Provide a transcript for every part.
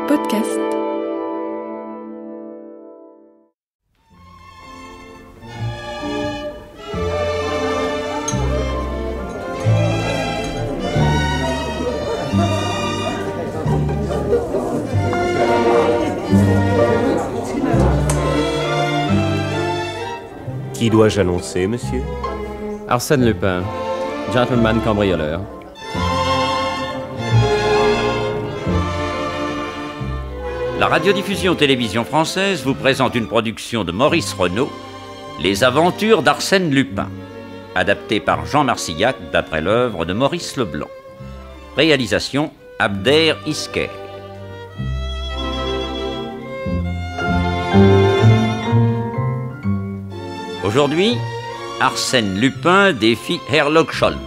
podcast. Qui dois-je annoncer, monsieur? Arsène Lupin, gentleman cambrioleur. La radiodiffusion-télévision française vous présente une production de Maurice Renaud, Les aventures d'Arsène Lupin, adaptée par Jean Marcillac d'après l'œuvre de Maurice Leblanc. Réalisation Abder Isker. Aujourd'hui, Arsène Lupin défie Sherlock Holmes.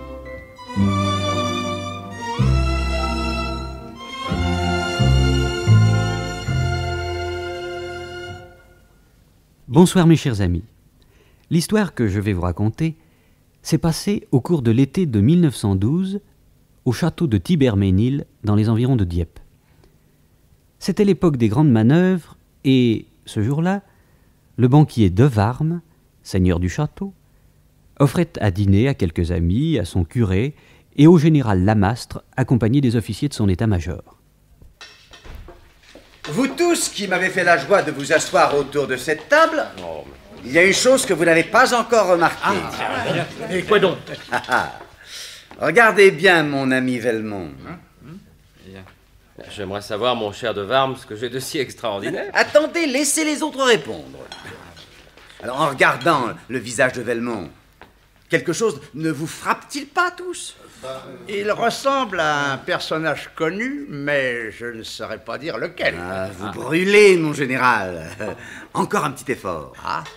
Bonsoir mes chers amis. L'histoire que je vais vous raconter s'est passée au cours de l'été de 1912 au château de Thibermesnil dans les environs de Dieppe. C'était l'époque des grandes manœuvres et, ce jour-là, le banquier Devarme, seigneur du château, offrait à dîner à quelques amis, à son curé et au général Lamastre, accompagné des officiers de son état-major. Vous tous qui m'avez fait la joie de vous asseoir autour de cette table, il y a une chose que vous n'avez pas encore remarquée. Et quoi donc? Regardez bien mon ami Velmont. J'aimerais savoir, mon cher Devarme, ce que j'ai de si extraordinaire. Attendez, laissez les autres répondre. Alors, en regardant le visage de Velmont, quelque chose ne vous frappe-t-il pas tous? Il ressemble à un personnage connu, mais je ne saurais pas dire lequel. Vous brûlez, mon général. Encore un petit effort.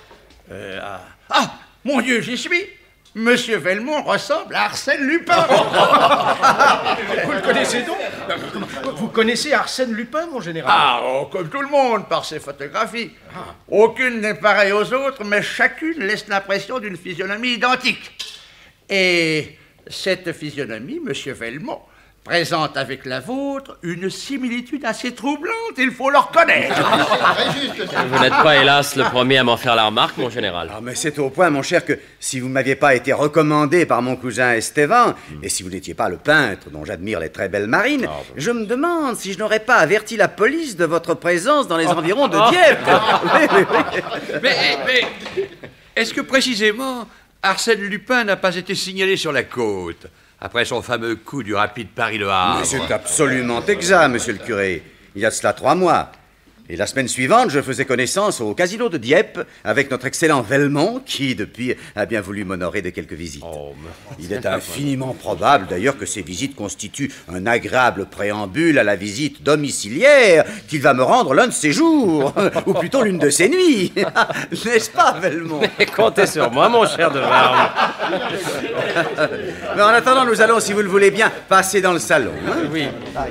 Mon Dieu, j'y suis. Monsieur Velmont ressemble à Arsène Lupin. Vous le connaissez donc? Vous connaissez Arsène Lupin, mon général? Comme tout le monde, par ses photographies. Aucune n'est pareille aux autres, mais chacune laisse l'impression d'une physionomie identique. Et cette physionomie, monsieur Velmont, présente avec la vôtre une similitude assez troublante, il faut le reconnaître. Vous n'êtes pas, hélas, le premier à m'en faire la remarque, mon général. Mais c'est au point, mon cher, que si vous ne m'aviez pas été recommandé par mon cousin Estevan, et si vous n'étiez pas le peintre dont j'admire les très belles marines, je me demande si je n'aurais pas averti la police de votre présence dans les environs de Dieppe. Mais est-ce que précisément Arsène Lupin n'a pas été signalé sur la côte après son fameux coup du rapide Paris-Le Havre? Mais c'est absolument exact, monsieur le curé. Il y a de cela 3 mois. Et la semaine suivante, je faisais connaissance au casino de Dieppe avec notre excellent Velmont qui, depuis, a bien voulu m'honorer de quelques visites. Il est infiniment probable, d'ailleurs, que ces visites constituent un agréable préambule à la visite domiciliaire qu'il va me rendre l'un de ces jours, ou plutôt l'une de ces nuits. N'est-ce pas, Velmont? Mais comptez sur moi, mon cher Devarme. Mais en attendant, nous allons, si vous le voulez bien, passer dans le salon. Oui.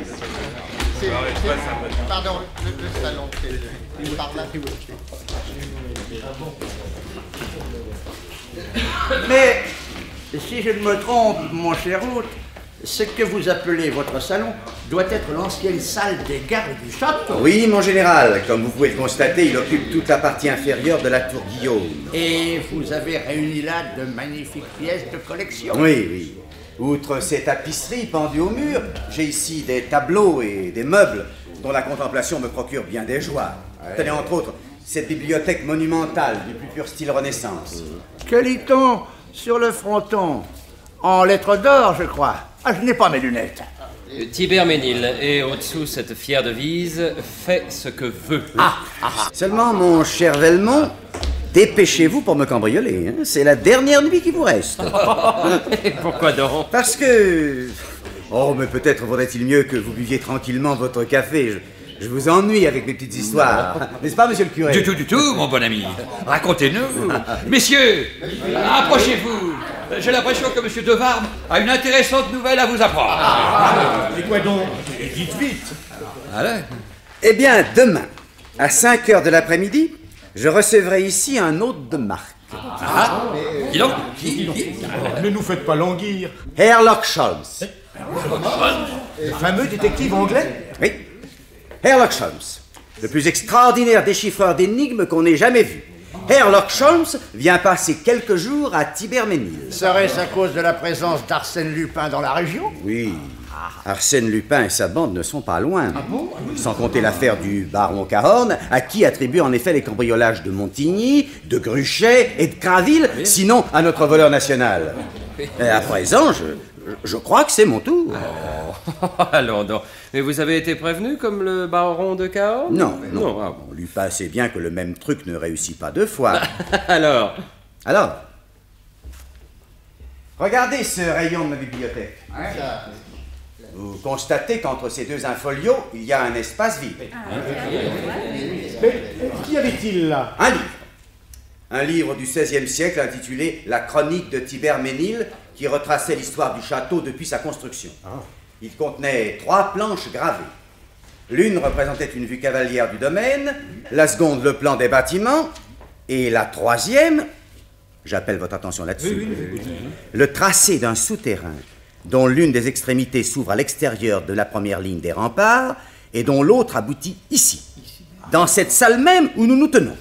Pardon, le salon, c'est par là. Mais, si je ne me trompe, mon cher hôte, ce que vous appelez votre salon doit être l'ancienne salle des gardes du château. Oui, mon général. Comme vous pouvez le constater, il occupe toute la partie inférieure de la tour Guillaume. Et vous avez réuni là de magnifiques pièces de collection. Oui. Outre ces tapisseries pendues au mur, j'ai ici des tableaux et des meubles dont la contemplation me procure bien des joies. Tenez entre autres cette bibliothèque monumentale du plus pur style Renaissance. Que lit-on sur le fronton? En lettres d'or, je crois. Je n'ai pas mes lunettes. Thibermesnil, et au-dessous cette fière devise, fait ce que veut. Seulement, mon cher Velmont, dépêchez-vous pour me cambrioler. C'est la dernière nuit qui vous reste. Et pourquoi donc? Parce que... mais peut-être vaudrait-il mieux que vous buviez tranquillement votre café. Je vous ennuie avec mes petites histoires. N'est-ce pas, monsieur le curé? Du tout, mon bon ami. Racontez-nous. Messieurs, approchez-vous. J'ai l'impression que monsieur Devarme a une intéressante nouvelle à vous apprendre. Et quoi donc? Dites vite. Allez. Eh bien, demain, à 5 heures de l'après-midi, je recevrai ici un hôte de marque. Dis donc. Ne nous faites pas languir. Sherlock Holmes. Le fameux détective anglais? Oui. Sherlock Holmes, le plus extraordinaire déchiffreur d'énigmes qu'on ait jamais vu. Sherlock Holmes vient passer quelques jours à Thibermesnil. Serait-ce à cause de la présence d'Arsène Lupin dans la région? Oui. Arsène Lupin et sa bande ne sont pas loin. Sans compter l'affaire du baron Cahorn, à qui attribue en effet les cambriolages de Montigny, de Gruchet et de Craville, sinon à notre voleur national. Et à présent, je crois que c'est mon tour. Allons donc. Mais vous avez été prévenu comme le baron de Cahorn? Non. Ah bon. Lupin sait bien que le même truc ne réussit pas deux fois. Alors, regardez ce rayon de ma bibliothèque. Vous constatez qu'entre ces deux infolios, il y a un espace vide. Mais qu'y avait-il là? Un livre. Un livre du XVIe siècle intitulé « La chronique de Thibermesnil » qui retraçait l'histoire du château depuis sa construction. Il contenait 3 planches gravées. L'une représentait une vue cavalière du domaine, la seconde le plan des bâtiments, et la troisième, j'appelle votre attention là-dessus, le tracé d'un souterrain dont l'une des extrémités s'ouvre à l'extérieur de la première ligne des remparts et dont l'autre aboutit ici, dans cette salle même où nous nous tenons.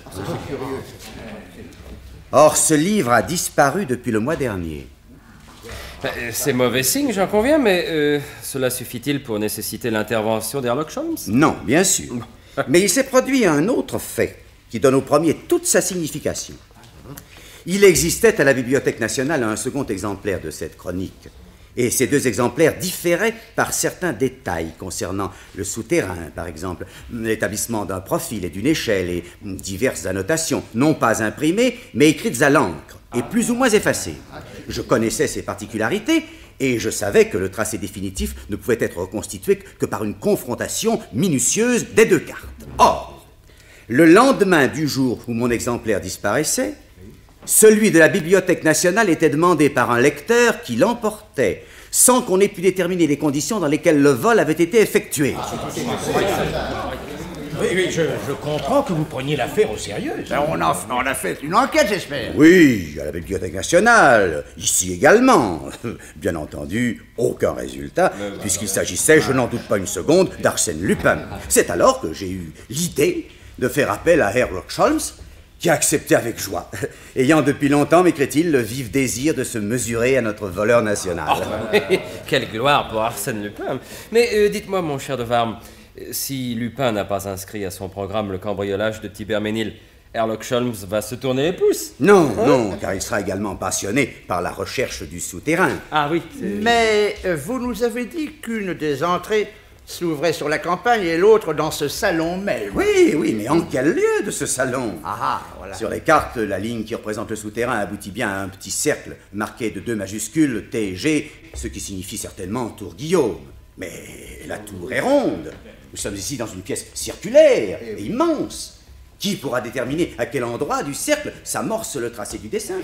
Or, ce livre a disparu depuis le mois dernier. c'est mauvais signe, j'en conviens, mais cela suffit-il pour nécessiter l'intervention d'Herlock Holmes? Non, bien sûr. Mais il s'est produit un autre fait qui donne au premier toute sa signification. Il existait à la Bibliothèque nationale un second exemplaire de cette chronique. Et ces 2 exemplaires différaient par certains détails concernant le souterrain, par exemple, l'établissement d'un profil et d'une échelle et diverses annotations, non pas imprimées, mais écrites à l'encre et plus ou moins effacées. Je connaissais ces particularités et je savais que le tracé définitif ne pouvait être reconstitué que par une confrontation minutieuse des 2 cartes. Or, le lendemain du jour où mon exemplaire disparaissait, celui de la Bibliothèque nationale était demandé par un lecteur qui l'emportait, sans qu'on ait pu déterminer les conditions dans lesquelles le vol avait été effectué. Oui, je comprends que vous preniez l'affaire au sérieux. On a fait une enquête, j'espère. Oui, à la Bibliothèque nationale, ici également. Bien entendu, aucun résultat, puisqu'il s'agissait, je n'en doute pas une seconde, d'Arsène Lupin. C'est alors que j'ai eu l'idée de faire appel à Sherlock Holmes, qui a accepté avec joie, ayant depuis longtemps, m'écrit-il, le vif désir de se mesurer à notre voleur national. Quelle gloire pour Arsène Lupin. Mais dites-moi, mon cher de Varme, si Lupin n'a pas inscrit à son programme le cambriolage de Thibermesnil, Sherlock Holmes va se tourner les pouces? Non, car il sera également passionné par la recherche du souterrain. Ah oui. Mais vous nous avez dit qu'une des entrées s'ouvrait sur la campagne et l'autre dans ce salon même. Oui, mais en quel lieu de ce salon? Voilà. Sur les cartes, la ligne qui représente le souterrain aboutit bien à un petit cercle marqué de 2 majuscules T et G, ce qui signifie certainement Tour Guillaume. Mais la tour est ronde. Nous sommes ici dans une pièce circulaire et immense. Qui pourra déterminer à quel endroit du cercle s'amorce le tracé du dessin?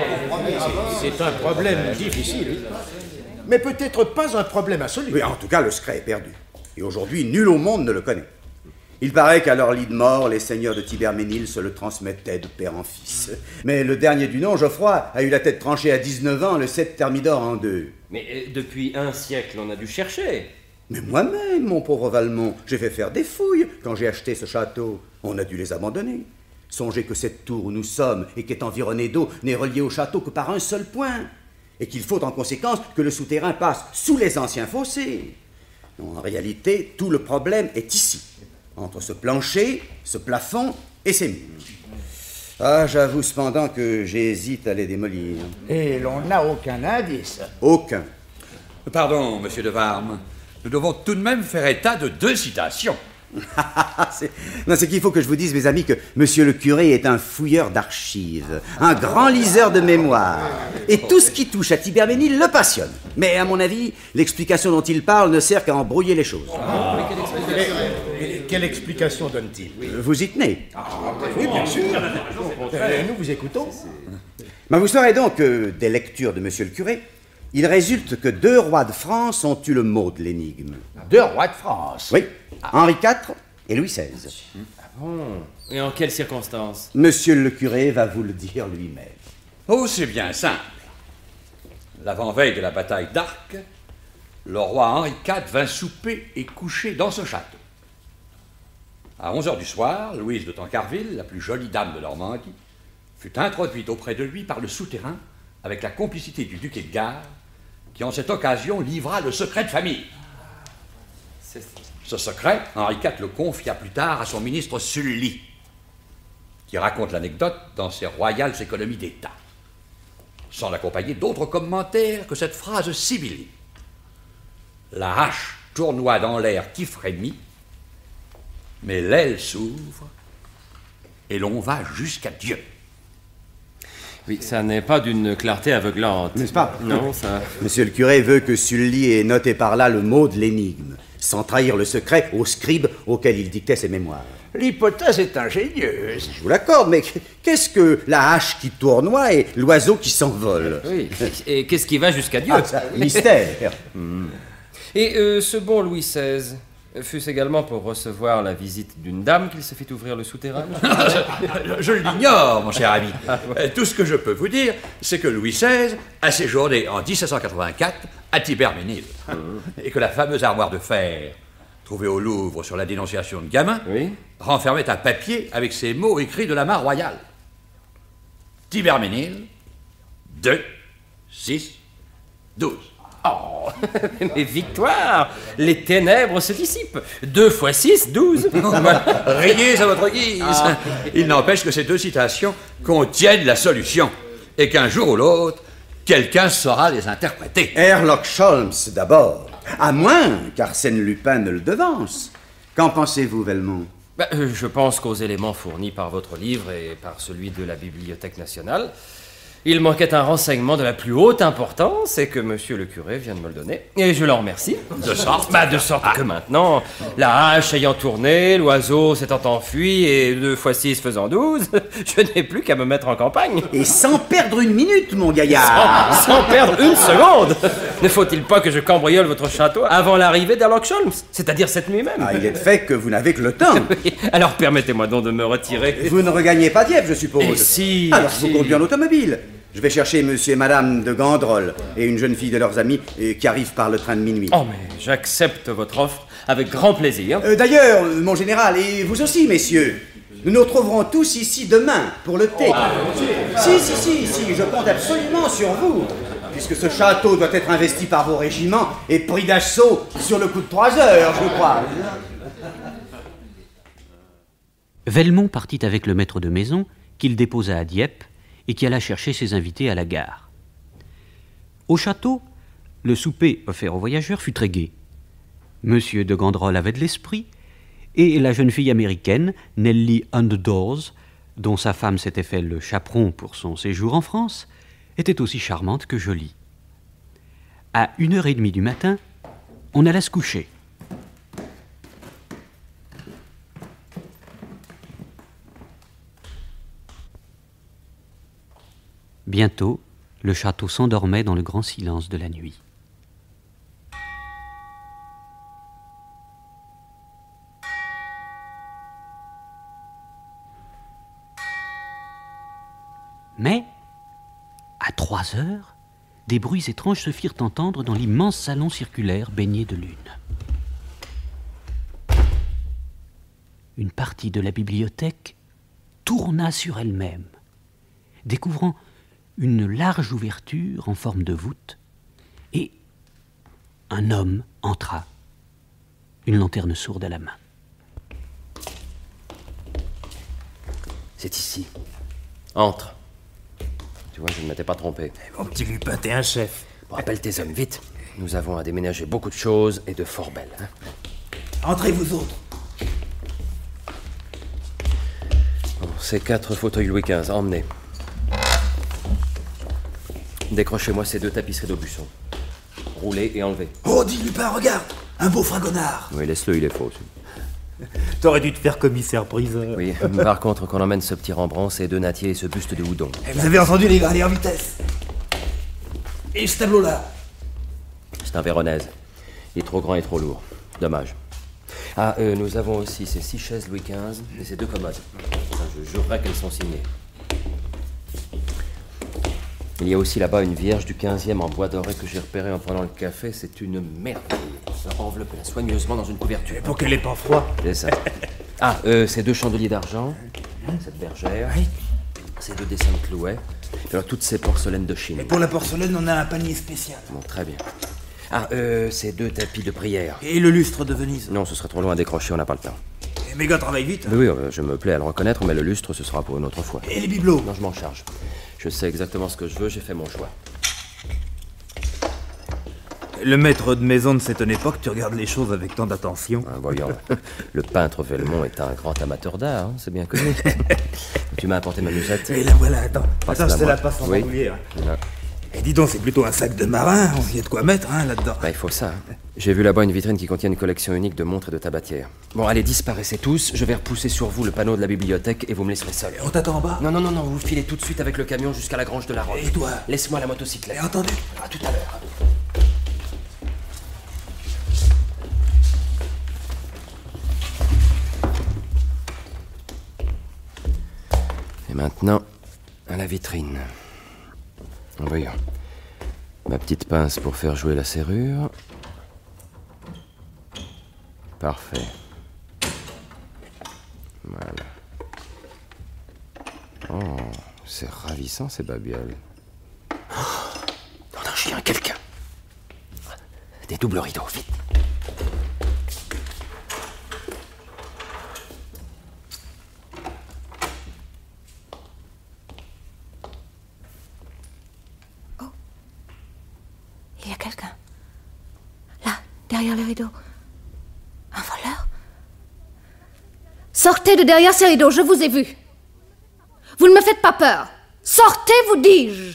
C'est un problème difficile, mais peut-être pas un problème absolu. Oui, en tout cas, le secret est perdu. Et aujourd'hui, nul au monde ne le connaît. Il paraît qu'à leur lit de mort, les seigneurs de Thibermesnil se le transmettaient de père en fils. Mais le dernier du nom, Geoffroy, a eu la tête tranchée à 19 ans, le 7 Thermidor en 2. Mais depuis un siècle, on a dû chercher. Mais moi-même, mon pauvre Valmont, j'ai fait faire des fouilles quand j'ai acheté ce château. On a dû les abandonner. Songez que cette tour où nous sommes et qui est environnée d'eau n'est reliée au château que par un seul point. Et qu'il faut en conséquence que le souterrain passe sous les anciens fossés. En réalité, tout le problème est ici, entre ce plancher, ce plafond et ces murs. J'avoue cependant que j'hésite à les démolir. Et l'on n'a aucun indice. Aucun. Pardon, monsieur de Varme. Nous devons tout de même faire état de 2 citations. C'est qu'il faut que je vous dise, mes amis, que monsieur le curé est un fouilleur d'archives, un grand liseur de mémoire. Et tout ce qui touche à Thibermesnil le passionne. Mais à mon avis, l'explication dont il parle ne sert qu'à embrouiller les choses. Quelle explication donne-t-il? Vous y tenez? Oui, bien sûr. Nous vous écoutons. Vous saurez donc que, des lectures de monsieur le curé, il résulte que 2 rois de France ont eu le mot de l'énigme. 2 rois de France? Oui, Henri IV et Louis XVI. Et en quelles circonstances? Monsieur le curé va vous le dire lui-même. Oh, c'est bien simple. L'avant-veille de la bataille d'Arques, le roi Henri IV vint souper et coucher dans ce château. À 11h du soir, Louise de Tancarville, la plus jolie dame de Normandie, fut introduite auprès de lui par le souterrain avec la complicité du duc Edgar, qui en cette occasion livra le secret de famille. Ce secret, Henri IV le confia plus tard à son ministre Sully, qui raconte l'anecdote dans ses royales économies d'État, sans accompagner d'autres commentaires que cette phrase sibylline. La hache tournoie dans l'air qui frémit, mais l'aile s'ouvre et l'on va jusqu'à Dieu. Oui, ça n'est pas d'une clarté aveuglante. N'est-ce pas? Non, ça... Monsieur le curé veut que Sully ait noté par là le mot de l'énigme, sans trahir le secret au scribe auquel il dictait ses mémoires. L'hypothèse est ingénieuse. Je vous l'accorde, mais qu'est-ce que la hache qui tournoie et l'oiseau qui s'envole? Oui, et qu'est-ce qui va jusqu'à Dieu? Mystère. Et ce bon Louis XVI fut-ce également pour recevoir la visite d'une dame qu'il se fit ouvrir le souterrain? Je l'ignore, mon cher ami. Tout ce que je peux vous dire, c'est que Louis XVI a séjourné en 1784 à Thibermesnil, et que la fameuse armoire de fer, trouvée au Louvre sur la dénonciation de Gamin, renfermait un papier avec ces mots écrits de la main royale. Thibermesnil, 2, 6, 12. Oh, mais victoire! Les ténèbres se dissipent. 2 fois 6, 12. Riez à votre guise. Il n'empêche que ces deux citations contiennent la solution, et qu'un jour ou l'autre, quelqu'un saura les interpréter. Herlock Sholmes, d'abord. À moins qu'Arsène Lupin ne le devance. Qu'en pensez-vous, Velmont? Je pense qu'aux éléments fournis par votre livre et par celui de la Bibliothèque nationale, il manquait un renseignement de la plus haute importance et que monsieur le curé vient de me le donner. Et je l'en remercie. De sorte que maintenant, la hache ayant tourné, l'oiseau s'étant enfui et 2 fois 6 faisant 12, je n'ai plus qu'à me mettre en campagne. Et sans perdre une minute, mon gaillard. Sans perdre une seconde. Ne faut-il pas que je cambriole votre château avant l'arrivée d'Herlock Sholmes, c'est-à-dire cette nuit même? Il est de fait que vous n'avez que le temps. Alors permettez-moi donc de me retirer. Vous ne regagnez pas Dieppe, je suppose. Et si... Alors vous conduisez en automobile. Je vais chercher monsieur et madame de Gandrol et une jeune fille de leurs amis qui arrive par le train de minuit. Oh, mais j'accepte votre offre avec grand plaisir. D'ailleurs, mon général, et vous aussi, messieurs, nous nous retrouverons tous ici demain pour le thé. Si, je compte absolument sur vous, puisque ce château doit être investi par vos régiments et pris d'assaut sur le coup de 3 heures, je crois. Velmont partit avec le maître de maison, qu'il déposa à Dieppe, et qui alla chercher ses invités à la gare. Au château, le souper offert aux voyageurs fut très gai. Monsieur de Gandrol avait de l'esprit, et la jeune fille américaine, Nellie Underdoors, dont sa femme s'était fait le chaperon pour son séjour en France, était aussi charmante que jolie. À 1h30 du matin, on alla se coucher. Bientôt, le château s'endormait dans le grand silence de la nuit. Mais, à 3 heures, des bruits étranges se firent entendre dans l'immense salon circulaire baigné de lune. Une partie de la bibliothèque tourna sur elle-même, découvrant une large ouverture en forme de voûte, et un homme entra, une lanterne sourde à la main. C'est ici. Entre. Tu vois, je ne m'étais pas trompé. Mon petit Lupin, t'es un chef. Appelle tes hommes, vite. Nous avons à déménager beaucoup de choses et de fort belles. Entrez, vous autres. Bon, ces 4 fauteuils Louis XV, emmenez. Décrochez-moi ces 2 tapisseries d'Aubusson. Roulez et enlevez. Oh, dis Lupin, regarde, un beau fragonard. Oui, laisse-le, il est faux. T'aurais dû te faire commissaire-priseur. Oui, par contre, qu'on emmène ce petit Rembrandt, ces 2 natiers et ce buste de Houdon. Et vous avez entendu les gradés en vitesse. Et ce tableau-là? C'est un Véronèse. Il est trop grand et trop lourd. Dommage. Nous avons aussi ces 6 chaises Louis XV et ces 2 commodes. Enfin, je jurerais qu'elles sont signées. Il y a aussi là-bas une vierge du 15e en bois doré que j'ai repérée en prenant le café. C'est une merveille. Enveloppez-la soigneusement dans une couverture. Pour qu'elle ait pas froid. C'est ça. Ah, ces 2 chandeliers d'argent, cette bergère, ces 2 dessins de Clouet, et alors toutes ces porcelaines de Chine. Et pour la porcelaine, on a un panier spécial. Bon, très bien. Ah, ces 2 tapis de prière. Et le lustre de Venise. Non, ce serait trop loin à décrocher, on n'a pas le temps. Et mes gars travaillent vite. Oui, je me plais à le reconnaître, mais le lustre, ce sera pour une autre fois. Et les bibelots? Non, je m'en charge. Je sais exactement ce que je veux, j'ai fait mon choix. Le maître de maison de cette époque, tu regardes les choses avec tant d'attention. Ah, voyons, le peintre Velmont est un grand amateur d'art, hein, c'est bien connu. Tu m'as apporté ma musette. Et la voilà, attends. Passe-la Attends, je te moi. la passe en Oui. bandoulière. Non. Et dis donc, c'est plutôt un sac de marin, il y a de quoi mettre là-dedans. Bah, il faut ça. Hein. J'ai vu là-bas une vitrine qui contient une collection unique de montres et de tabatières. Bon, allez, disparaissez tous, je vais repousser sur vous le panneau de la bibliothèque et vous me laisserez seul. On t'attend en bas? Non, vous filez tout de suite avec le camion jusqu'à la grange de la Roche. Et toi? Laisse-moi la motocyclette. Et entendu? À tout à l'heure. Et maintenant, à la vitrine. Voyons. Ma petite pince pour faire jouer la serrure. Parfait. Voilà. Oh, c'est ravissant ces babioles. Oh, non, je viens quelqu'un. Des doubles rideaux, vite. Il y a quelqu'un. Là, derrière les rideaux. Un voleur? Sortez de derrière ces rideaux, je vous ai vu. Vous ne me faites pas peur. Sortez, vous dis-je.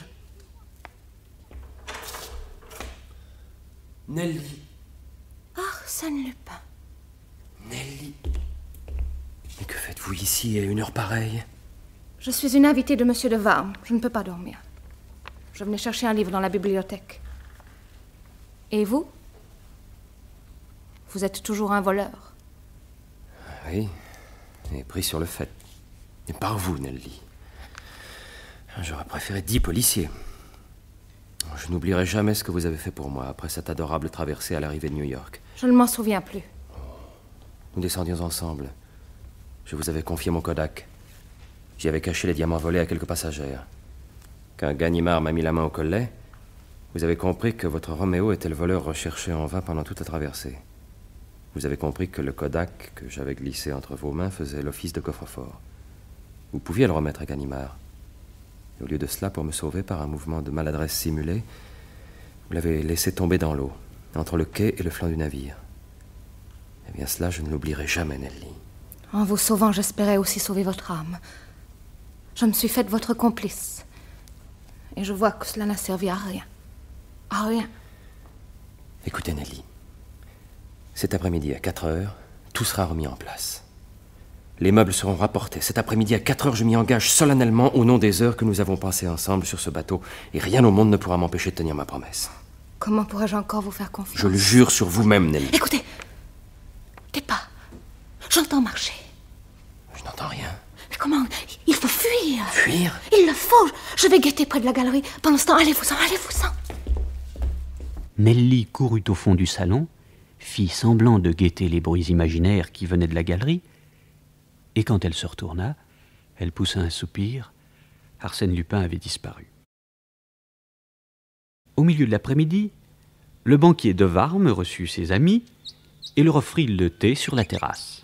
Nelly. Arsène Lupin. Nelly. Mais que faites-vous ici à une heure pareille? Je suis une invitée de Monsieur de Varme. Je ne peux pas dormir. Je venais chercher un livre dans la bibliothèque. Et vous? Vous êtes toujours un voleur. Oui, et pris sur le fait. Et par vous, Nelly. J'aurais préféré 10 policiers. Je n'oublierai jamais ce que vous avez fait pour moi après cette adorable traversée à l'arrivée de New York. Je ne m'en souviens plus. Nous descendions ensemble. Je vous avais confié mon Kodak. J'y avais caché les diamants volés à quelques passagères. Quand Ganimard m'a mis la main au collet, vous avez compris que votre Roméo était le voleur recherché en vain pendant toute la traversée. Vous avez compris que le Kodak que j'avais glissé entre vos mains faisait l'office de coffre-fort. Vous pouviez le remettre à Ganimard. Et au lieu de cela, pour me sauver par un mouvement de maladresse simulé, vous l'avez laissé tomber dans l'eau, entre le quai et le flanc du navire. Eh bien, cela, je ne l'oublierai jamais, Nelly. En vous sauvant, j'espérais aussi sauver votre âme. Je me suis faite votre complice. Et je vois que cela n'a servi à rien. À rien. Écoutez, Nelly. Cet après-midi, à 4 heures, tout sera remis en place. Les meubles seront rapportés. Cet après-midi, à 4 heures, je m'y engage solennellement au nom des heures que nous avons passées ensemble sur ce bateau. Et rien au monde ne pourra m'empêcher de tenir ma promesse. Comment pourrais-je encore vous faire confiance? Je le jure sur vous-même, Nelly. Écoutez. Des pas. J'entends marcher. Je n'entends rien. Mais comment? Il faut fuir. Fuir? Il le faut. Je vais guetter près de la galerie. Pendant ce temps, allez-vous-en, allez-vous-en. Nelly courut au fond du salon, fit semblant de guetter les bruits imaginaires qui venaient de la galerie, et quand elle se retourna, elle poussa un soupir. Arsène Lupin avait disparu. Au milieu de l'après-midi, le banquier de Varme reçut ses amis et leur offrit le thé sur la terrasse.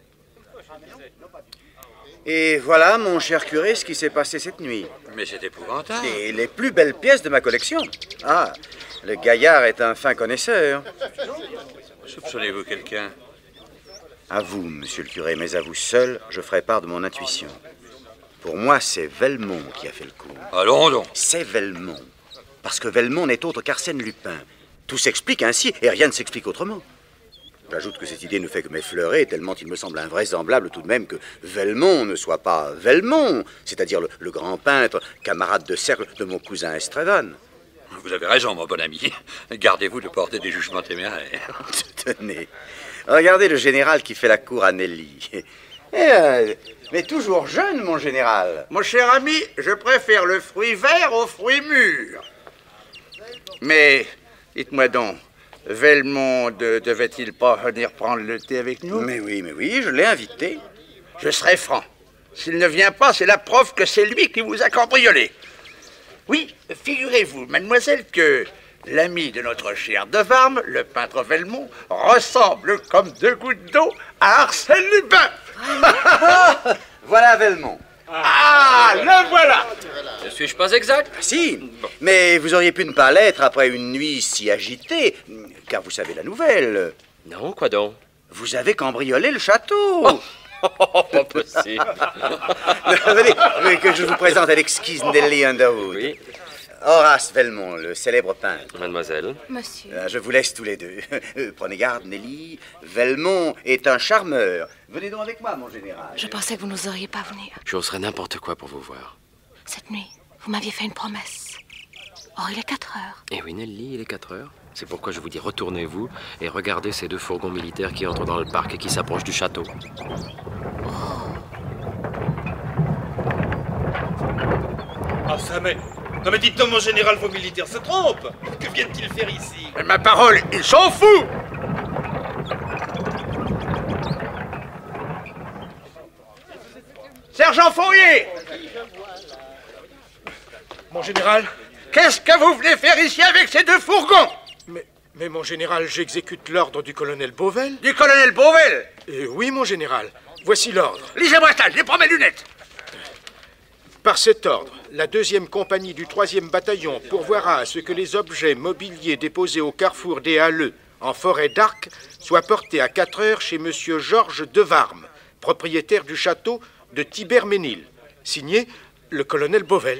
Et voilà, mon cher curé, ce qui s'est passé cette nuit. Mais c'est épouvantable. Et les plus belles pièces de ma collection. Ah, le gaillard est un fin connaisseur. Soupçonnez-vous quelqu'un? À vous, monsieur le curé, mais à vous seul, je ferai part de mon intuition. Pour moi, c'est Velmont qui a fait le coup. Allons donc. C'est Velmont. Parce que Velmont n'est autre qu'Arsène Lupin. Tout s'explique ainsi, et rien ne s'explique autrement. J'ajoute que cette idée ne fait que m'effleurer, tellement il me semble invraisemblable tout de même que Velmont ne soit pas Velmont, c'est-à-dire le grand peintre, camarade de cercle de mon cousin Estrévan. Vous avez raison, mon bon ami. Gardez-vous de porter des jugements téméraires. Tenez, regardez le général qui fait la cour à Nelly. Mais toujours jeune, mon général. Mon cher ami, je préfère le fruit vert au fruit mûr. Mais, dites-moi donc, Velmont devait-il pas venir prendre le thé avec nous? Mais oui, je l'ai invité. je serai franc. S'il ne vient pas, c'est la preuve que c'est lui qui vous a cambriolé. Oui, figurez-vous, mademoiselle, que l'ami de notre cher de Varme, le peintre Velmont, ressemble comme deux gouttes d'eau à Arsène Lupin. Voilà Velmont. Ah, le voilà. Ne suis-je pas exact? Si, mais vous auriez pu ne pas l'être après une nuit si agitée, car vous savez la nouvelle. Non, quoi donc? Vous avez cambriolé le château. Pas possible. Venez, que je vous présente à l'exquise Nelly Underwood. Oui. Horace Velmont, le célèbre peintre. Mademoiselle. Monsieur. Je vous laisse tous les deux. Prenez garde, Nelly. Velmont est un charmeur. Venez donc avec moi, mon général. Je pensais que vous n'oseriez pas venir. J'oserais n'importe quoi pour vous voir. Cette nuit, vous m'aviez fait une promesse. Or, il est 4 heures. Eh oui, Nelly, il est 4 heures. C'est pourquoi je vous dis retournez-vous et regardez ces 2 fourgons militaires qui entrent dans le parc et qui s'approchent du château. Ah, ça mais... Non mais dites donc, mon général, vos militaires se trompent. Que viennent-ils faire ici? Mais ma parole, ils s'en foutent. Sergent Fourier! Mon général? Qu'est-ce que vous venez faire ici avec ces 2 fourgons? Mais mon général, j'exécute l'ordre du colonel Beauvel. Du colonel Beauvel? Oui, mon général. Voici l'ordre. Lisez-moi ça, je prends mes lunettes. Par cet ordre, la 2e compagnie du 3e bataillon pourvoira à ce que les objets mobiliers déposés au carrefour des Halleux, en forêt d'Arc, soient portés à 4 heures chez monsieur Georges de Varme, propriétaire du château de Tiberménil. Signé, le colonel Beauvel.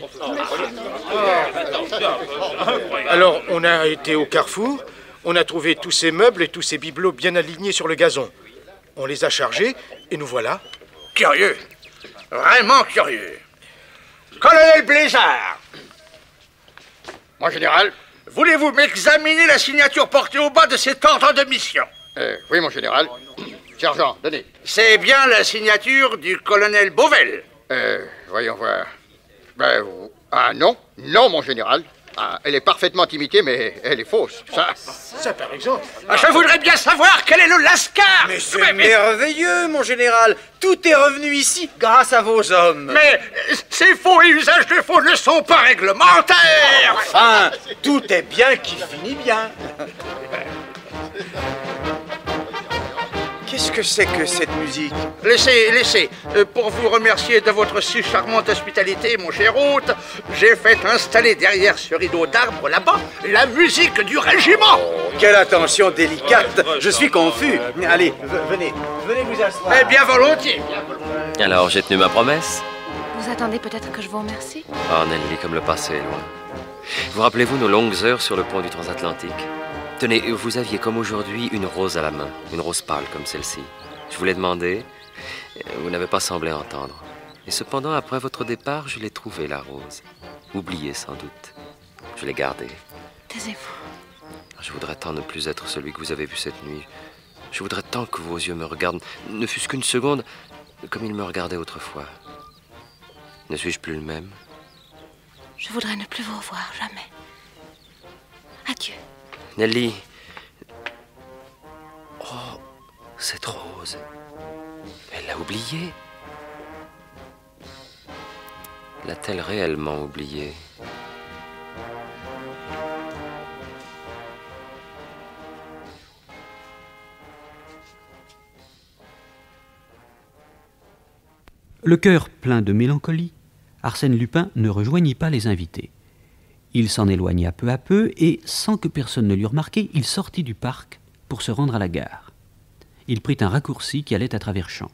Alors, on a été au carrefour, on a trouvé tous ces meubles et tous ces bibelots bien alignés sur le gazon. On les a chargés et nous voilà. Curieux. Vraiment curieux. Colonel Blézard. Mon général. Voulez-vous m'examiner la signature portée au bas de cet ordre de mission? Oui, mon général. Sergent, donnez. C'est bien la signature du colonel Beauvel. Voyons voir. Non. Non, mon général. Elle est parfaitement imitée, mais elle est fausse. Ça, par exemple. Je voudrais bien savoir quel est le lascar. Mais c'est merveilleux, mon général. Tout est revenu ici grâce à vos hommes. Mais ces faux et usages de faux ne sont pas réglementaires. Enfin, tout est bien qui finit bien. Qu'est-ce que c'est que cette musique? Laissez. Pour vous remercier de votre si charmante hospitalité, mon cher hôte, j'ai fait installer derrière ce rideau d'arbres là-bas la musique du régiment. Oh, quelle attention délicate. Je suis confus. Allez, venez vous asseoir. Eh bien, volontiers. Alors, j'ai tenu ma promesse? Vous attendez peut-être que je vous remercie? Oh, Nelly, comme le passé est loin. Vous rappelez-vous nos longues heures sur le pont du transatlantique? Tenez, vous aviez comme aujourd'hui une rose à la main, une rose pâle comme celle-ci. Je vous l'ai demandé, vous n'avez pas semblé entendre. Et cependant, après votre départ, je l'ai trouvée, la rose. Oubliée sans doute. Je l'ai gardée. Taisez-vous. Je voudrais tant ne plus être celui que vous avez vu cette nuit. Je voudrais tant que vos yeux me regardent, ne fût-ce qu'une seconde, comme ils me regardaient autrefois. Ne suis-je plus le même? Je voudrais ne plus vous revoir, jamais. Adieu. Nelly. Oh, cette rose. Elle l'a oubliée. L'a-t-elle réellement oubliée? Le cœur plein de mélancolie, Arsène Lupin ne rejoignit pas les invités. Il s'en éloigna peu à peu et, sans que personne ne l'eût remarqué, il sortit du parc pour se rendre à la gare. Il prit un raccourci qui allait à travers champs.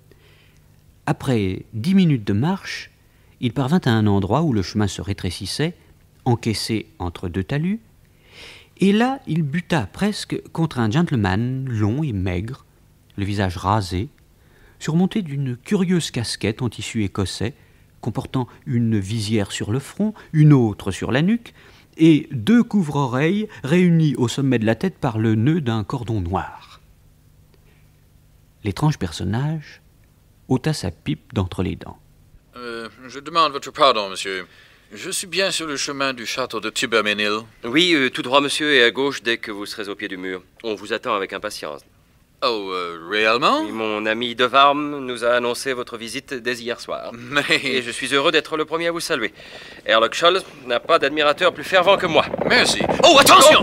Après 10 minutes de marche, il parvint à un endroit où le chemin se rétrécissait, encaissé entre 2 talus, et là il buta presque contre un gentleman long et maigre, le visage rasé, surmonté d'une curieuse casquette en tissu écossais, comportant une visière sur le front, une autre sur la nuque, et 2 couvre-oreilles réunis au sommet de la tête par le nœud d'un cordon noir. L'étrange personnage ôta sa pipe d'entre les dents. Je demande votre pardon, monsieur. Je suis bien sur le chemin du château de Tiberménil. Oui, tout droit, monsieur, et à gauche dès que vous serez au pied du mur. On vous attend avec impatience. Oh, réellement? Oui, mon ami de Varm nous a annoncé votre visite dès hier soir. Mais... Et je suis heureux d'être le premier à vous saluer. Herlock Sholmes n'a pas d'admirateur plus fervent que moi. Merci. Oh, attention!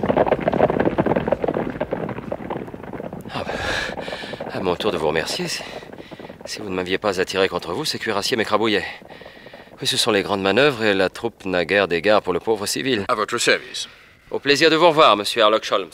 À mon tour de vous remercier. Si vous ne m'aviez pas attiré contre vous, ces cuirassiers m'écrabouillaient. Oui, ce sont les grandes manœuvres et la troupe n'a guère d'égard pour le pauvre civil. À votre service. Au plaisir de vous revoir, monsieur Herlock Sholmes.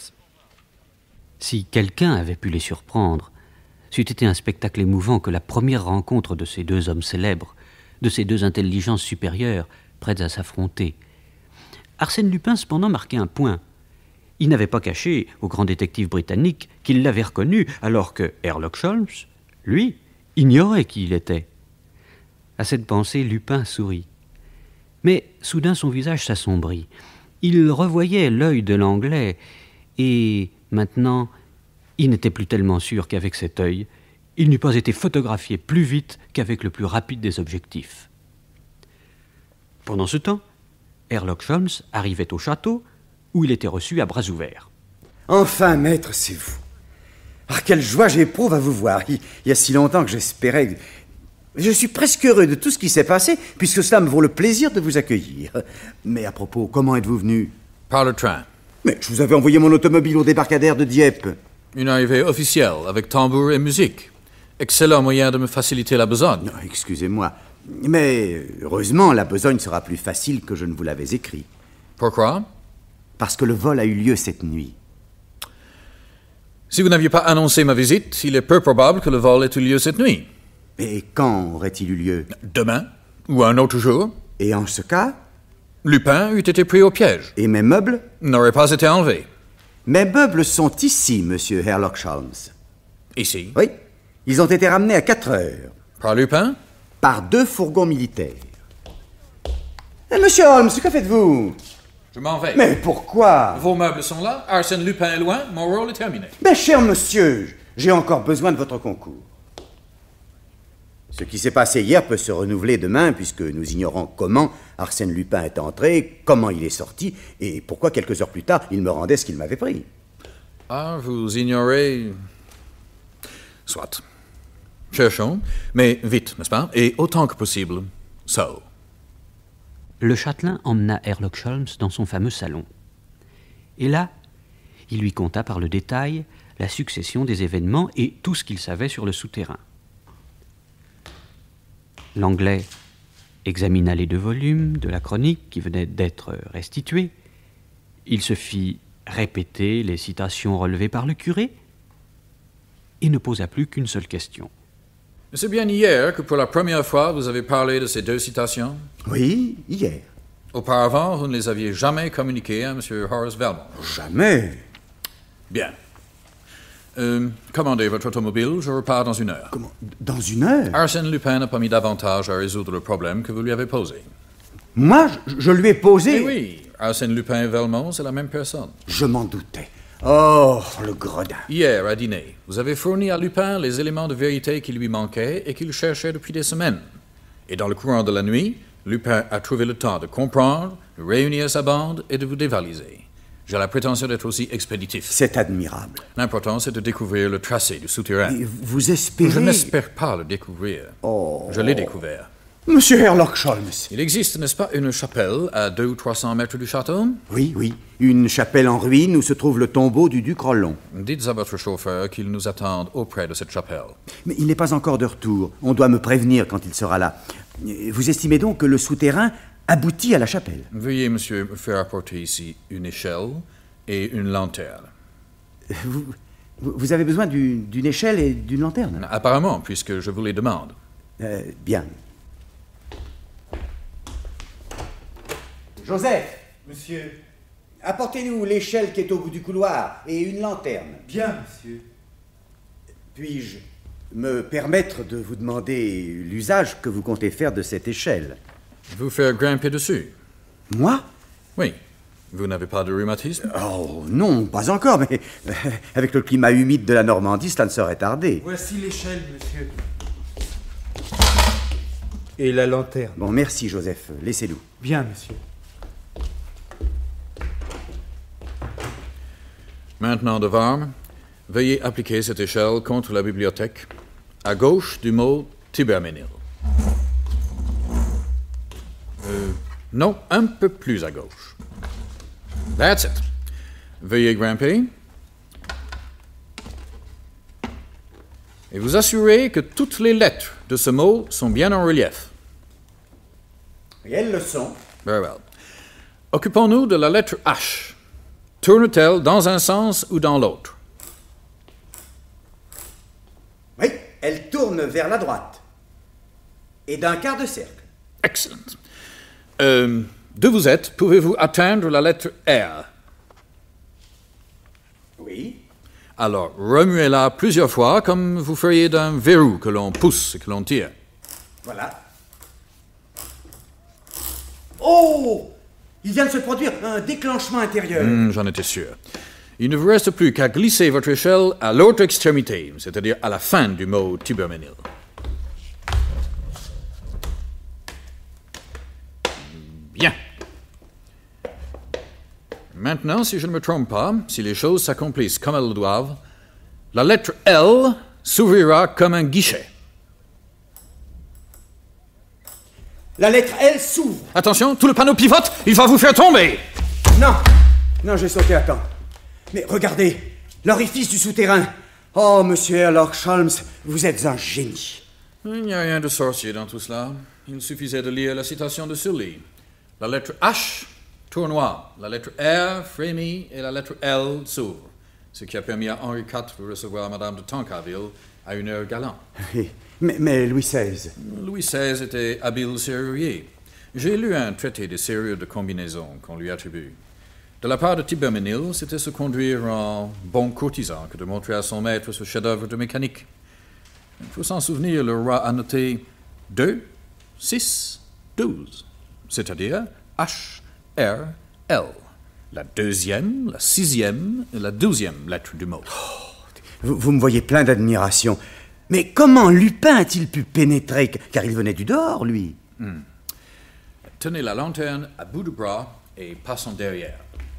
Si quelqu'un avait pu les surprendre, c'eût été un spectacle émouvant que la première rencontre de ces deux hommes célèbres, de ces deux intelligences supérieures, prêtes à s'affronter. Arsène Lupin, cependant, marquait un point. Il n'avait pas caché au grand détective britannique qu'il l'avait reconnu, alors que Herlock Sholmes, lui, ignorait qui il était. À cette pensée, Lupin sourit. Mais soudain, son visage s'assombrit. Il revoyait l'œil de l'Anglais, et maintenant, il n'était plus tellement sûr qu'avec cet œil, il n'eût pas été photographié plus vite qu'avec le plus rapide des objectifs. Pendant ce temps, Herlock Sholmes arrivait au château, où il était reçu à bras ouverts. Enfin, maître, c'est vous. Ah, quelle joie j'éprouve à vous voir. Il y a si longtemps que j'espérais... Je suis presque heureux de tout ce qui s'est passé, puisque cela me vaut le plaisir de vous accueillir. Mais à propos, comment êtes-vous venu? Par le train. Mais je vous avais envoyé mon automobile au débarcadère de Dieppe. Une arrivée officielle, avec tambour et musique. Excellent moyen de me faciliter la besogne. Non, excusez-moi. Mais heureusement, la besogne sera plus facile que je ne vous l'avais écrit. Pourquoi? Parce que le vol a eu lieu cette nuit. Si vous n'aviez pas annoncé ma visite, il est peu probable que le vol ait eu lieu cette nuit. Et quand aurait-il eu lieu? Demain, ou un autre jour. Et en ce cas? Lupin eût été pris au piège. Et mes meubles? N'auraient pas été enlevés. Mes meubles sont ici, monsieur Herlock Sholmes. Ici? Oui. Ils ont été ramenés à 4 heures. Par Lupin? Par 2 fourgons militaires. Monsieur Holmes, que faites-vous? Je m'en vais. Mais pourquoi? Vos meubles sont là, Arsène Lupin est loin, mon rôle est terminé. Mais cher monsieur, j'ai encore besoin de votre concours. Ce qui s'est passé hier peut se renouveler demain, puisque nous ignorons comment Arsène Lupin est entré, comment il est sorti, et pourquoi quelques heures plus tard, il me rendait ce qu'il m'avait pris. Ah, vous ignorez... Soit. Cherchons, mais vite, n'est-ce pas? Et autant que possible, seul. Le châtelain emmena Herlock Sholmes dans son fameux salon. Et là, il lui conta par le détail la succession des événements et tout ce qu'il savait sur le souterrain. L'Anglais examina les 2 volumes de la chronique qui venaient d'être restitués. Il se fit répéter les citations relevées par le curé et ne posa plus qu'une seule question. C'est bien hier que pour la première fois vous avez parlé de ces 2 citations? Oui, hier. Auparavant, vous ne les aviez jamais communiquées à M. Horace Velmont? Jamais. Bien. Commandez votre automobile, je repars dans 1 heure. Comment? Dans 1 heure? Arsène Lupin n'a pas mis davantage à résoudre le problème que vous lui avez posé. Moi, je lui ai posé... Eh oui, Arsène Lupin et Velmont, c'est la même personne. Je m'en doutais. Oh, le gredin. Hier, à dîner, vous avez fourni à Lupin les éléments de vérité qui lui manquaient et qu'il cherchait depuis des semaines. Et dans le courant de la nuit, Lupin a trouvé le temps de comprendre, de réunir sa bande et de vous dévaliser. J'ai la prétention d'être aussi expéditif. C'est admirable. L'important, c'est de découvrir le tracé du souterrain. Et vous espérez... Je n'espère pas le découvrir. Oh. Je l'ai découvert. Monsieur Herlock Sholmes. Il existe, n'est-ce pas, une chapelle à 200 ou 300 mètres du château? Oui, oui. Une chapelle en ruine où se trouve le tombeau du duc Rollon. Dites à votre chauffeur qu'il nous attende auprès de cette chapelle. Mais il n'est pas encore de retour. On doit me prévenir quand il sera là. Vous estimez donc que le souterrain aboutit à la chapelle? Veuillez, monsieur, me faire apporter ici une échelle et une lanterne. Vous avez besoin d'une échelle et d'une lanterne? Apparemment, puisque je vous les demande. Bien. Joseph! Monsieur. Apportez-nous l'échelle qui est au bout du couloir et une lanterne. Bien, monsieur. Puis-je me permettre de vous demander l'usage que vous comptez faire de cette échelle? Vous faire grimper dessus. Moi? Oui. Vous n'avez pas de rhumatisme? Oh, non, pas encore, mais avec le climat humide de la Normandie, cela ne saurait tarder. Voici l'échelle, monsieur. Et la lanterne. Bon, merci, Joseph. Laissez-nous. Bien, monsieur. Maintenant, de Varm, veuillez appliquer cette échelle contre la bibliothèque, à gauche du mot Tiberménil. Non, un peu plus à gauche. That's it. Veuillez grimper. Et vous assurez que toutes les lettres de ce mot sont bien en relief. Et elles le sont. Very well. Occupons-nous de la lettre H. Tourne-t-elle dans un sens ou dans l'autre? Oui, elle tourne vers la droite. Et d'un quart de cercle. Excellent. De vous êtes, pouvez-vous atteindre la lettre R? Oui. Alors, remuez-la plusieurs fois comme vous feriez d'un verrou que l'on pousse et que l'on tire. Voilà. Oh! Il vient de se produire un déclenchement intérieur. J'en étais sûr. Il ne vous reste plus qu'à glisser votre échelle à l'autre extrémité, c'est-à-dire à la fin du mot Tiberménil. Bien. Maintenant, si je ne me trompe pas, si les choses s'accomplissent comme elles le doivent, la lettre L s'ouvrira comme un guichet. La lettre L s'ouvre. Attention, tout le panneau pivote, il va vous faire tomber. Non, non, j'ai sauté à temps. Mais regardez, l'orifice du souterrain. Oh, monsieur Sherlock Holmes, vous êtes un génie. Il n'y a rien de sorcier dans tout cela. Il suffisait de lire la citation de Sully. La lettre H tournoie, la lettre R frémit et la lettre L s'ouvre. Ce qui a permis à Henri IV de recevoir Madame de Tancarville à une heure galante. Oui, mais Louis XVI. Louis XVI était habile serrurier. J'ai lu un traité de serrure de combinaison qu'on lui attribue. De la part de Tiberménil, c'était se conduire en bon courtisan que de montrer à son maître ce chef-d'œuvre de mécanique. Il faut s'en souvenir, le roi a noté 2, 6, 12, c'est-à-dire H, R, L. La deuxième, la sixième et la 12e lettre du mot. Vous me voyez plein d'admiration. Mais comment Lupin a-t-il pu pénétrer? Car il venait du dehors, lui. Tenez la lanterne à bout de bras et passons derrière.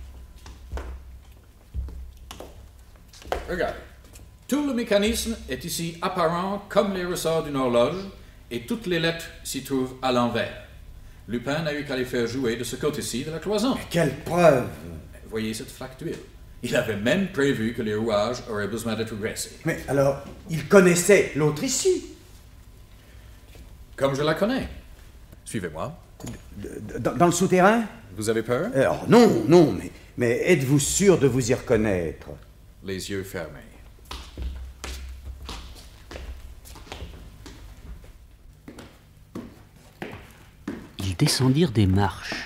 Regardez. Tout le mécanisme est ici apparent comme les ressorts d'une horloge et toutes les lettres s'y trouvent à l'envers. Lupin n'a eu qu'à les faire jouer de ce côté-ci de la cloison. Quelle preuve! Voyez cette flaque d'huile. Il avait même prévu que les rouages auraient besoin d'être graissés. Mais alors, il connaissait l'autre issue. Comme je la connais. Suivez-moi. Dans le souterrain? Vous avez peur? Alors, non, mais êtes-vous sûr de vous y reconnaître? Les yeux fermés. Ils descendirent des marches,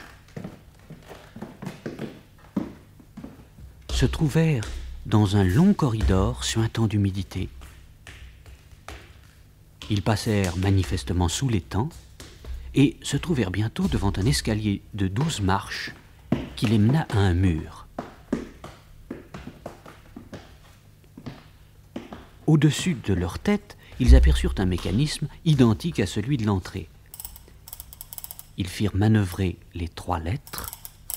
se trouvèrent dans un long corridor suintant d'humidité. Ils passèrent manifestement sous l'étang et se trouvèrent bientôt devant un escalier de 12 marches qui les mena à un mur. Au-dessus de leur tête, ils aperçurent un mécanisme identique à celui de l'entrée. Ils firent manœuvrer les 3 lettres.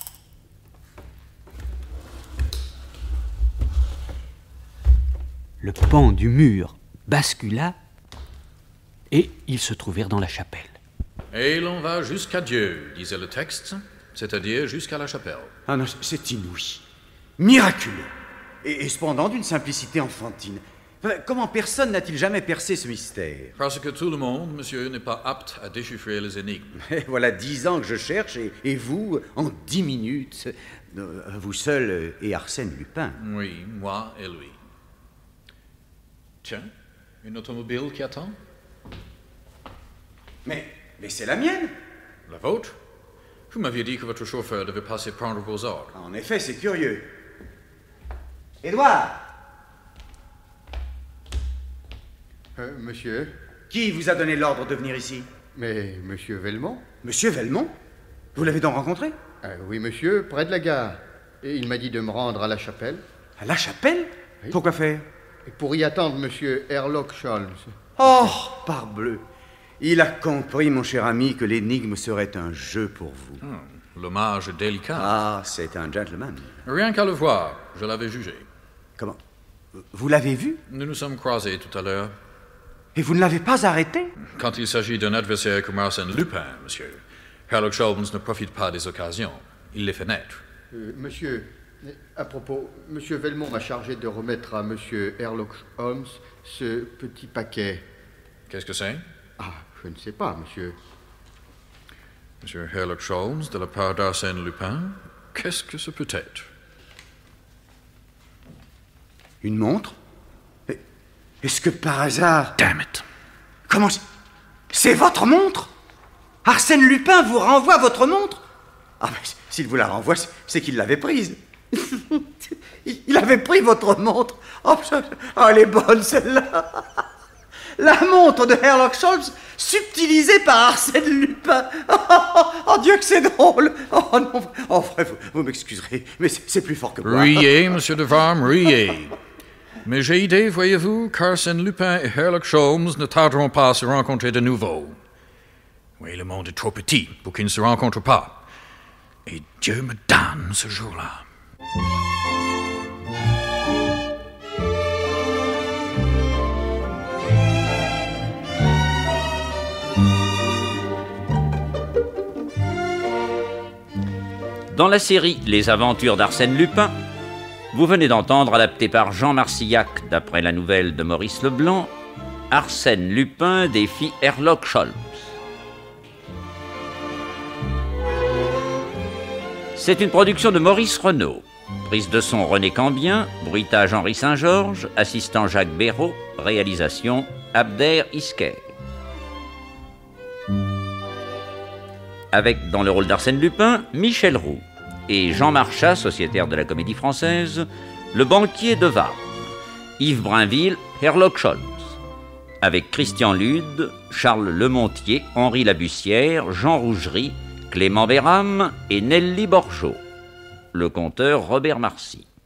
Le pan du mur bascula et ils se trouvèrent dans la chapelle. Et l'on va jusqu'à Dieu, disait le texte, c'est-à-dire jusqu'à la chapelle. Ah non, c'est inouï. Miraculeux. Et cependant d'une simplicité enfantine. Comment personne n'a-t-il jamais percé ce mystère? Parce que tout le monde, monsieur, n'est pas apte à déchiffrer les énigmes. Et voilà 10 ans que je cherche, et vous, en 10 minutes, vous seul et Arsène Lupin. Oui, moi et lui. Tiens, une automobile qui attend? Mais c'est la mienne. La vôtre? Vous m'aviez dit que votre chauffeur devait passer prendre vos ordres. En effet, c'est curieux. Édouard! Monsieur? Qui vous a donné l'ordre de venir ici? Mais monsieur Velmont? Monsieur Velmont? Vous l'avez donc rencontré? Oui, monsieur, près de la gare. Et il m'a dit de me rendre à la chapelle. À la chapelle? Oui. Pourquoi faire? Et pour y attendre monsieur Sherlock Holmes. Oh, parbleu! Il a compris, mon cher ami, que l'énigme serait un jeu pour vous. L'hommage délicat. Ah, c'est un gentleman. Rien qu'à le voir, je l'avais jugé. Comment? Vous l'avez vu? Nous nous sommes croisés tout à l'heure. Et vous ne l'avez pas arrêté? Quand il s'agit d'un adversaire comme Arsène Lupin, monsieur, Herlock Sholmes ne profite pas des occasions. Il les fait naître. Monsieur, à propos, monsieur Velmont m'a chargé de remettre à monsieur Herlock Holmes ce petit paquet. Qu'est-ce que c'est? Ah, je ne sais pas, monsieur. Monsieur Herlock Sholmes, de la part d'Arsène Lupin, qu'est-ce que ce peut être? Une montre? Est-ce que par hasard... Damn it! Comment... C'est votre montre? Arsène Lupin vous renvoie votre montre? Ah, mais s'il vous la renvoie, c'est qu'il l'avait prise. Il avait pris votre montre. Oh, elle est bonne, celle-là. La montre de Herlock Sholmes, subtilisée par Arsène Lupin. Oh, Dieu que c'est drôle. Oh non, oh, vrai, vous m'excuserez, mais c'est plus fort que moi. Riez, monsieur de Varme, riez. Mais j'ai idée, voyez-vous, qu'Arsène Lupin et Herlock Sholmes ne tarderont pas à se rencontrer de nouveau. Oui, le monde est trop petit pour qu'ils ne se rencontrent pas. Et Dieu me damne ce jour-là. Dans la série Les aventures d'Arsène Lupin, vous venez d'entendre, adapté par Jean Marcillac d'après la nouvelle de Maurice Leblanc, Arsène Lupin défie Herlock Sholmes. C'est une production de Maurice Renaud. Prise de son René Cambien, bruitage Henri Saint-Georges, assistant Jacques Béraud, réalisation Abder Isker. Avec dans le rôle d'Arsène Lupin, Michel Roux et Jean Marchas, sociétaire de la Comédie Française, le banquier de Varme, Yves Brinville, Herlock Sholmes, avec Christian Lude, Charles Lemontier, Henri Labussière, Jean Rougerie, Clément Béram et Nelly Borchot, le conteur Robert Marcy.